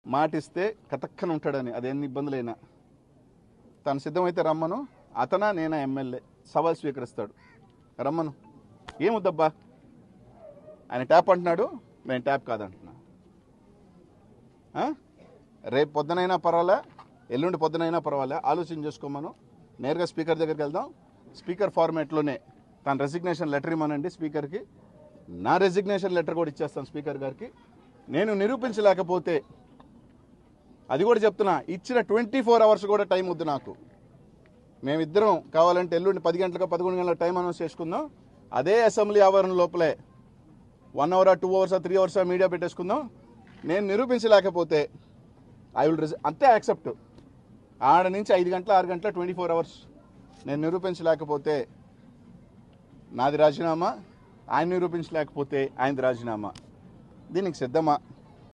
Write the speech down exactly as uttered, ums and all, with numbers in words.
మాటిస్తే కతక్కన ఉంటాడని, అదేన్ని ఇబ్బందులైనా తను సిద్ధమైతే రమ్మను. అతనా నేనా ఎమ్మెల్యే సవాల్ స్వీకరిస్తాడు. రమ్మను. ఏముద్దబ్బా ఆయన ట్యాప్ అంటున్నాడు, నేను ట్యాప్ కాదంటున్నా. రేపు పొద్దునైనా పర్వాలే, ఎల్లుండి పొద్దునైనా పర్వాలే, ఆలోచన చేసుకోమను. నేరుగా స్పీకర్ దగ్గరికి వెళ్దాం. స్పీకర్ ఫార్మేట్లోనే తన రెసిగ్నేషన్ లెటర్ ఇవ్వమనండి స్పీకర్కి. నా రెసిగ్నేషన్ లెటర్ కూడా ఇచ్చేస్తాను స్పీకర్ గారికి. నేను నిరూపించలేకపోతే, అది కూడా చెప్తున్నా, ఇచ్చిన ట్వంటీ ఫోర్ అవర్స్ కూడా టైం వద్దు నాకు. మేమిద్దరం కావాలంటే ఎల్లుండి పది గంటలకు పదకొండు గంటల టైం అనౌన్స్ చేసుకుందాం. అదే అసెంబ్లీ ఆవరణ లోపలే వన్ అవరా టూ అవర్సా త్రీ అవర్సా మీడియా పెట్టేసుకుందాం. నేను నిరూపించలేకపోతే ఐ విల్ రిజ అంతే యాక్సెప్ట్. ఆడ నుంచి ఐదు గంటల ఆరు గంటల ట్వంటీ ఫోర్ అవర్స్ నేను నిరూపించలేకపోతే నాది రాజీనామా, ఆయన నిరూపించలేకపోతే ఆయనది రాజీనామా. దీనికి సిద్ధమా?